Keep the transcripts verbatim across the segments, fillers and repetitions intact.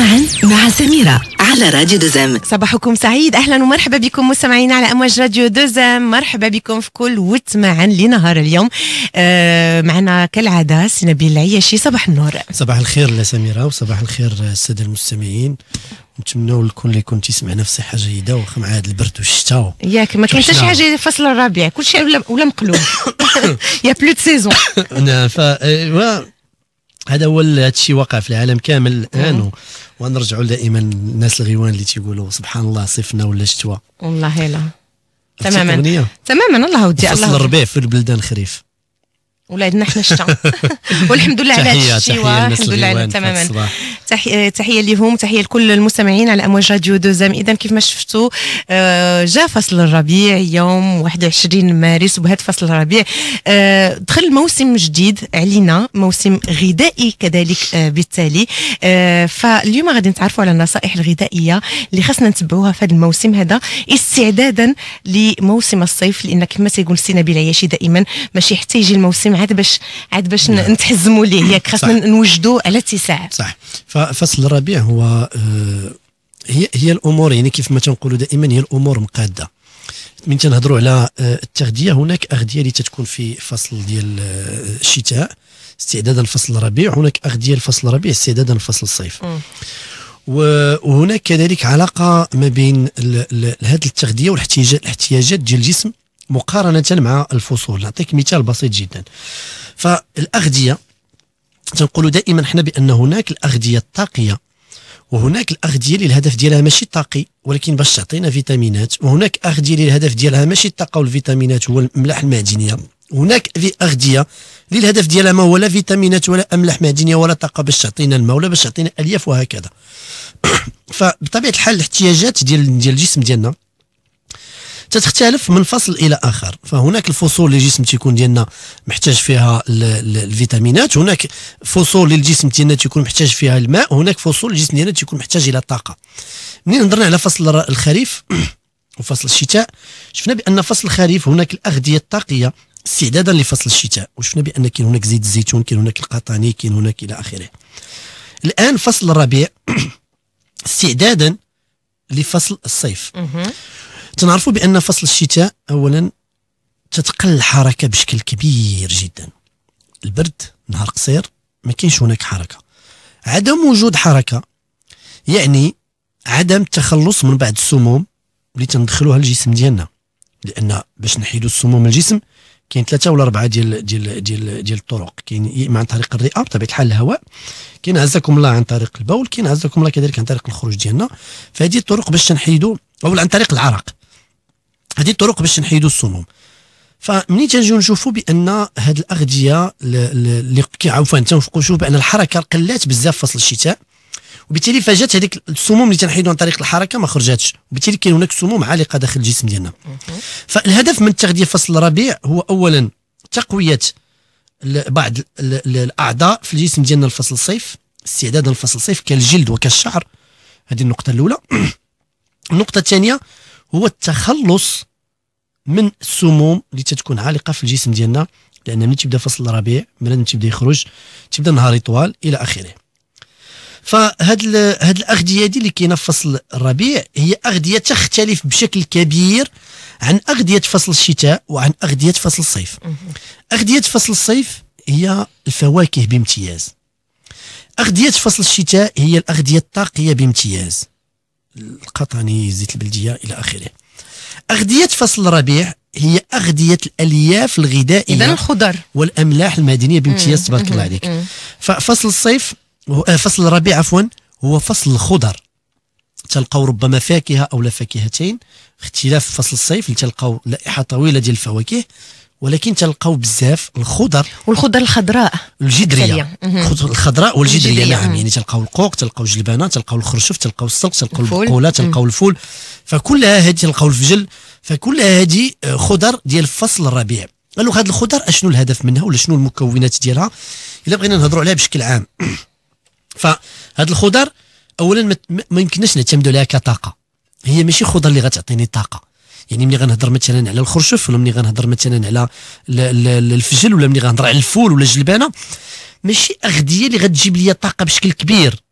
معا مع سميرة على راديو دوزام. صباحكم سعيد، اهلا ومرحبا بكم مستمعينا على امواج راديو دوزام. مرحبا بكم في كل وت معا لنهار اليوم. آه معنا كالعاده سي نبيل العياشي. صباح النور. صباح الخير لسميرة وصباح الخير الساده المستمعين. نتمنوا لكم اللي يكون تيسمعنا في صحه جيده واخا مع هذا البرد والشتاء. ياك ما كاين حتى شي حاجه فصل الربيع، كل شيء ولا, ولا مقلوب. يا بلو دو سيزون. ف هذا هو هادشي واقع في العالم كامل الان، ونرجعوا دائما الناس الغيوان اللي تيقولوا سبحان الله صيفنا ولا شتوى. والله لا تماما تماما. الله ودي الله. فصل الربيع في البلدان خريف، ولادنا احنا الشتاء. والحمد لله على هذا الشيء، الحمد لله تماما. تحيه تحيه لهم، تحيه لكل المستمعين على امواج راديو دوزام. اذا كيف ما شفتوا جاء فصل الربيع يوم واحد وعشرين مارس، وبهذا فصل الربيع دخل موسم جديد علينا، موسم غذائي كذلك بالتالي. فاليوم غادي نتعرفوا على النصائح الغذائيه اللي خاصنا نتبعوها في هذا الموسم هذا استعدادا لموسم الصيف، لان كما تيقول سي نبيل العياشي دائما ماشي حتى يجي الموسم عاد باش عاد باش نتحزموا ليه، ياك خاصنا نوجدوا على اتساع. صح. ففصل الربيع هو آه هي هي الامور، يعني كيف ما تنقولوا دائما هي الامور مقاده. من تنهضروا على آه التغذيه، هناك اغذيه اللي تتكون في فصل ديال آه الشتاء استعدادا لفصل الربيع، هناك اغذيه لفصل الربيع استعدادا لفصل الصيف. م. وهناك كذلك علاقه ما بين هذه التغذيه والاحتياجات ديال الجسم مقارنه مع الفصول. نعطيك مثال بسيط جدا. فالاغذيه تنقولوا دائما احنا بان هناك الاغذيه الطاقيه وهناك الاغذيه اللي الهدف ديالها ماشي طاقي ولكن باش تعطينا فيتامينات، وهناك اغذيه اللي الهدف ديالها ماشي الطاقه والفيتامينات هو الاملاح المعدنيه، وهناك في اغذيه اللي الهدف ديالها ما هو لا فيتامينات ولا املاح معدنيه ولا طاقه باش تعطينا الماء ولا باش تعطينا الياف وهكذا. فبطبيعه الحال الاحتياجات ديال ديال الجسم ديالنا تتختلف من فصل الى اخر. فهناك الفصول اللي الجسم تيكون ديالنا محتاج فيها الفيتامينات، هناك فصول اللي الجسم ديالنا تيكون محتاج فيها الماء، وهناك فصول الجسم ديالنا تيكون محتاج الى الطاقه. منين هضرنا على فصل الخريف وفصل الشتاء، شفنا بان فصل الخريف هناك الاغذيه الطاقيه استعدادا لفصل الشتاء، وشفنا بان كاين هناك زيت الزيتون، كاين هناك القطاني، كاين هناك الى اخره. الان فصل الربيع استعدادا لفصل الصيف. تنعرفوا بان فصل الشتاء اولا تتقل الحركه بشكل كبير جدا. البرد نهار قصير ما كاينش هناك حركه. عدم وجود حركه يعني عدم التخلص من بعض السموم اللي تندخلوها للجسم ديالنا، لان باش نحيدوا السموم من الجسم كاين ثلاثه ولا اربعه ديال ديال ديال ديال الطرق. كاين اما عن طريق الرئه بطبيعه الحال الهواء، كاين عزكم الله عن طريق البول، كاين عزكم الله كذلك عن طريق الخروج ديالنا. فهذه الطرق باش تنحيدوا، او عن طريق العرق، هذه الطرق باش نحيدوا السموم. فمنين تنجيو نشوفوا بان هاد الاغذيه اللي عفوا تنشوفوا بان الحركه قلات بزاف فصل الشتاء، وبالتالي فجات هذيك السموم اللي تنحيدوا عن طريق الحركه ما خرجاتش، وبالتالي كاين هناك سموم عالقه داخل الجسم ديالنا. فالهدف من التغذيه فصل الربيع هو اولا تقويه بعض الاعضاء في الجسم ديالنا لفصل الصيف استعدادا لفصل الصيف كالجلد وكالشعر. هذه النقطه الاولى. النقطه الثانيه هو التخلص من السموم اللي تتكون عالقه في الجسم ديالنا، لان ملي تبدا فصل الربيع بنادم تيبدا يخرج، تبدا النهار يطوال الى اخره. فهاد هاد الاغذيه دي اللي كاينه في فصل الربيع هي اغذيه تختلف بشكل كبير عن اغذيه فصل الشتاء وعن اغذيه فصل الصيف. اغذيه فصل الصيف هي الفواكه بامتياز، اغذيه فصل الشتاء هي الاغذيه الطاقيه بامتياز، القطاني، زيت البلديه الى اخره. اغذيه فصل الربيع هي اغذيه الالياف الغذائيه، اذا الخضر والاملاح المعدنيه بامتياز. تبارك الله عليك. ففصل الصيف فصل الربيع عفوا هو فصل الخضر، تلقاو ربما فاكهه او لا فاكهتين، اختلاف فصل الصيف اللي تلقاو لائحه طويله ديال الفواكه، ولكن تلقاو بزاف الخضر، والخضر الخضراء الجدريه، الخضراء والجدريه. نعم، يعني تلقاو القوق، تلقاو الجلبانه، تلقاو الخرشف، تلقاو السلق، تلقاو البقوله، تلقاو الفول. فكلها هذه تلقاو الفجل، فكلها هذه خضر ديال فصل الربيع. قالوا هذه الخضر اشنو الهدف منها ولا شنو المكونات ديالها الا بغينا نهضروا عليها بشكل عام؟ فهاد الخضر اولا ما يمكنناش نعتمدوا عليها كطاقه، هي ماشي خضر اللي غتعطيني طاقه. يعني ملي غنهضر مثلا على الخرشف، ولا ملي غنهضر مثلا على الفجل، ولا ملي غنهضر على الفول ولا الجلبانه، ماشي اغذيه اللي غتجيب لي طاقه بشكل كبير.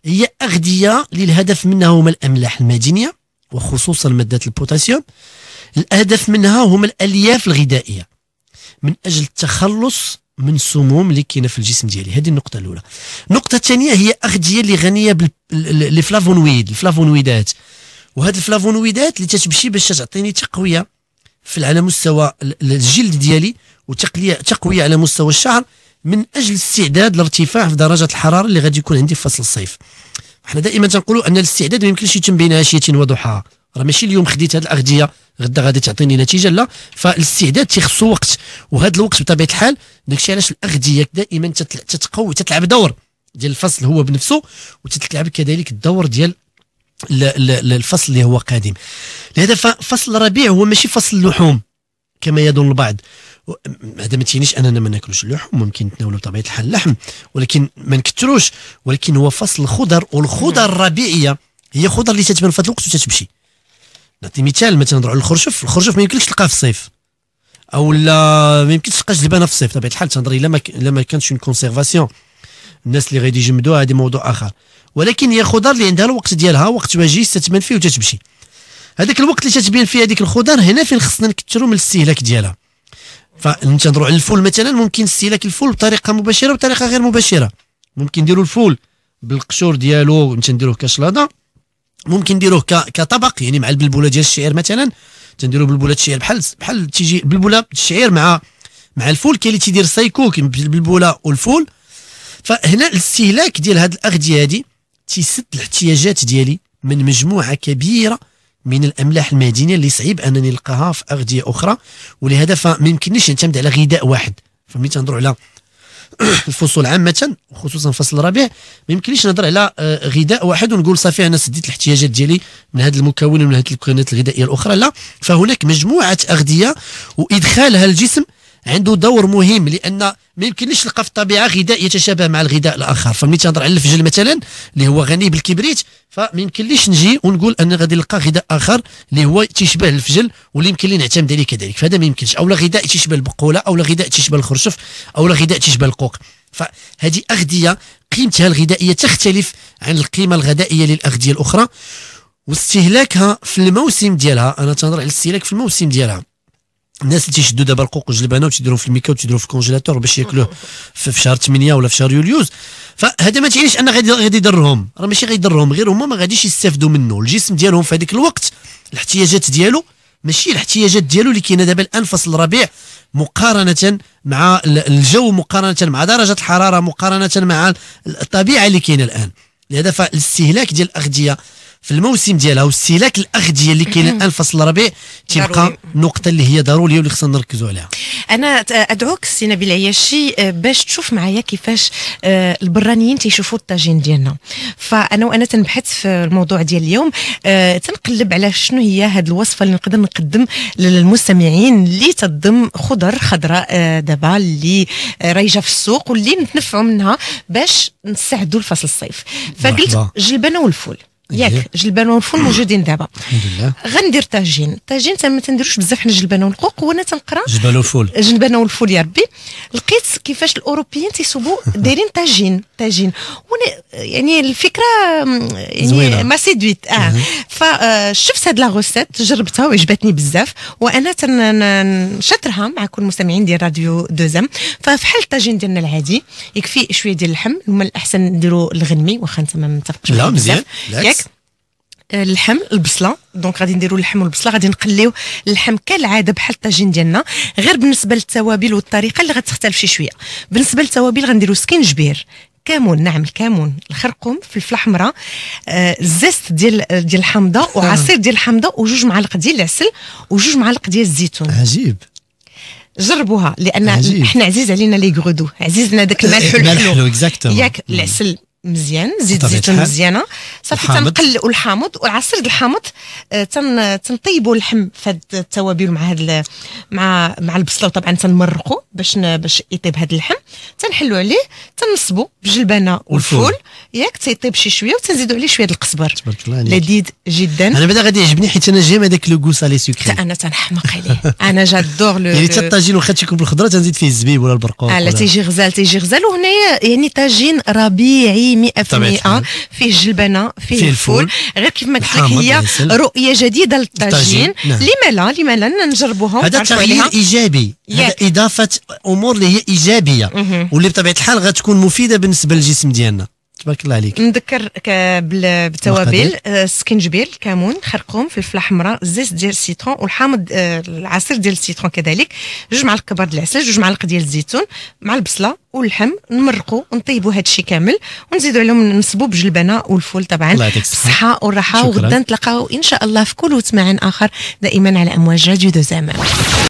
هي اغذيه اللي الهدف منها هما الاملاح المعدنيه وخصوصا مادات البوتاسيوم. الهدف منها هما الالياف الغذائيه من اجل التخلص من السموم اللي كاينه في الجسم ديالي. هذه النقطه الاولى. النقطه الثانيه هي اغذيه اللي غنيه بالفلافونويد، الفلافونويدات، وهاد الفلافونويدات اللي تتمشي باش تعطيني تقويه في على مستوى الجلد ديالي وتقويه تقويه على مستوى الشعر من اجل الاستعداد لارتفاع في درجه الحراره اللي غادي يكون عندي في فصل الصيف. احنا دائما تنقولوا ان الاستعداد ما يمكنش يتم بين عشيه وضحاها، راه ماشي اليوم خديت هاد الاغذيه غدا غادي تعطيني نتيجه، لا، فالاستعداد تيخصو وقت، وهذا الوقت بطبيعه الحال داكشي علاش الاغذيه دائما تتقوي تتلعب دور ديال الفصل هو بنفسه، وتتلعب كذلك الدور ديال الفصل اللي هو قادم. لهذا فصل الربيع هو ماشي فصل اللحوم كما يظن البعض. هذا ما تيعنيش اننا ما ناكلوش اللحوم، ممكن نتناولوا بطبيعه الحال اللحم ولكن ما نكثروش، ولكن هو فصل الخضر. والخضر الربيعيه هي خضر اللي تتبان في هذا الوقت وتتمشي. نعطي مثال، مثلا نروحوا للخرشف، الخرشف ما يمكنش تلقاه في الصيف، او لا ما يمكنش تلقى جلبانه في الصيف بطبيعه الحال، تنظري الا ما الا ما كانتش اون كونسيرفاسيون الناس اللي غادي يجمدوها هذا موضوع اخر، ولكن هي خضر اللي عندها الوقت ديالها، وقت وجيز تتبان فيه وتتمشي. هذاك الوقت اللي تتبين فيه هذيك الخضر هنا فين خصنا نكثروا من الاستهلاك ديالها. فانت نروح للفول مثلا، ممكن استهلاك الفول بطريقه مباشره وبطريقه غير مباشره. ممكن نديروا الفول بالقشور ديالو انت نديروه كشلاضه، ممكن نديروه كطبق يعني مع البلبوله ديال الشعير مثلا، تنديروا بلبوله الشعير بحال بحال تيجي بلبوله الشعير مع مع الفول. كاين اللي تيدير سايكوك بالبلبوله والفول. فهنا الاستهلاك ديال هذه الاغذيه هذه تيسد الاحتياجات ديالي من مجموعه كبيره من الاملاح المعدنيه اللي صعيب انني نلقاها في اغذيه اخرى، ولهذا فما يمكننيش نعتمد على غذاء واحد. فملي تنهضروا على الفصول عامه وخصوصا فصل الربيع ما يمكنليش نهضر على غذاء واحد ونقول صافي انا سديت الاحتياجات ديالي من هذا المكون ومن هذه المكونات الغذائيه الاخرى، لا، فهناك مجموعه اغذيه وادخالها الجسم عنده دور مهم، لان ما يمكنليش نلقى في الطبيعه غذاء يتشابه مع الغذاء الاخر. فملي تنهضر على الفجل مثلا اللي هو غني بالكبريت، فما يمكنليش نجي ونقول ان غادي نلقى غذاء اخر اللي هو تيشبه الفجل واللي يمكن لي نعتمد عليه كذلك، فهذا ما يمكنش. او لا غذاء تيشبه البقوله، او لا غذاء تيشبه الخرشف، او لا غذاء تيشبه القوق. فهذه اغذيه قيمتها الغذائيه تختلف عن القيمه الغذائيه للاغذيه الاخرى، واستهلاكها في الموسم ديالها. انا تنهضر على الاستهلاك في الموسم ديالها. الناس اللي تيشدوا دابا القوق والجلبانه وتيديروهم في الميكا وتيديروهم في الكونجيلاتور باش ياكلوه في شهر ثمانية ولا في شهر يوليوز، فهذا ما تعنيش ان غادي غادي يضرهم، راه ماشي غيضرهم، غير هما ما غاديش يستافدوا منه. الجسم ديالهم في هذاك الوقت الاحتياجات ديالو ماشي الاحتياجات ديالو اللي كاينه دابا الان فصل الربيع، مقارنه مع الجو، مقارنه مع درجه الحراره، مقارنه مع الطبيعه اللي كاينه الان. لهذا فالاستهلاك ديال الاغذيه في الموسم ديالها واستهلاك الاغذيه اللي كاينه الان فصل الربيع تيبقى نقطه اللي هي ضروريه واللي خصنا نركزوا عليها. انا ادعوك سي نبيل عياشي باش تشوف معايا كيفاش البرانيين تيشوفوا الطاجين ديالنا. فانا وانا تنبحث في الموضوع ديال اليوم تنقلب على شنو هي هذه الوصفه اللي نقدر نقدم للمستمعين اللي تضم خضر خضراء دابا اللي رايجه في السوق واللي نتنفعوا منها باش نساعدوا لفصل الصيف. فقلت جلبانه والفول ياك، جلبانه والفول موجودين دابا. الحمد لله. غندير طاجين، طاجين ما تنديروش بزاف حنا جلبانه والقوق، وانا تنقرا جلبانه والفول جلبانه والفول يا ربي. لقيت كيفاش الاوروبيين تيصوبوا دايرين طاجين طاجين وانا يعني الفكره يعني ما سيدويت اه فشفت هاد لا غوسيت جربتها وعجبتني بزاف، وانا تنشطرها مع كل المستمعين ديال راديو دوزام. ففحال الطاجين ديالنا العادي يكفي شويه ديال اللحم، هما الاحسن نديروا الغنمي واخا انت ما متفقش لا مزيان ياك، اللحم البصله. دونك غادي نديروا اللحم والبصله، غادي نقليو اللحم كالعاده بحال الطاجين ديالنا، غير بالنسبه للتوابل والطريقه اللي غتختلف شي شويه. بالنسبه للتوابل غنديروا سكينجبير، كمون، نعم الكمون، الخرقوم، فلفله حمراء، آه، الزيت ديال ديال الحامضه وعصير ديال الحامضه وجوج معالق ديال العسل وجوج معالق ديال الزيتون. عجيب، جربوها لان عجيب. حنا عزيز علينا لي غرودو، عزيزنا داك الملح الحلو ياك، العسل مزيان، زيت زيتون مزيانه صافي، تنقلوا الحامض والعصير ديال الحامض، تن تنطيبوا اللحم في هاد التوابل مع هاد مع مع البصله، وطبعا تنمرقوا باش باش يطيب هاد اللحم، تنحلوا عليه، تنصبوا بالجلبانه والفول ياك تيطيب شي شويه، وتنزيدوا عليه شويه القزبر لذيذ جدا. انا بعدا غادي يعجبني حيت انا جيم هذاك لو غو سالي سكري، انا تنحماق عليه، انا جادور لو يعني حتى الطاجين واخا تيكون بالخضره تنزيد فيه الزبيب ولا البرقوق، لا تيجي غزال تيجي غزال. وهنايا يعني طاجين ربيعي صحي مئة بالمئة، فيه جلبنه، فيه, فيه الفول، غير كيف ما قلت لك هي رؤيه جديده للطاجين. نعم. لما لا لما لا نجربوهم. هذا تغيير ايجابي، هذا اضافه امور اللي هي ايجابيه واللي بطبيعه الحال غتكون مفيده بالنسبه للجسم ديالنا. تبارك الله عليك. نذكر بالتوابل: السكنجبير، الكمون، خرقوم، فلفله حمراء، الزيت ديال السيترون والحامض العصير ديال السيترون كذلك، جوج معالق كبار ديال العسل، جوج معالق ديال الزيتون مع البصله واللحم. نمرقوا ونطيبوا هذا الشيء كامل ونزيدوا عليهم نصبوا بجلبنه والفول طبعا بالصحه والراحه. وغدا نتلاقاو ان شاء الله في كل وسماع اخر دائما على امواج راديو دو زمان.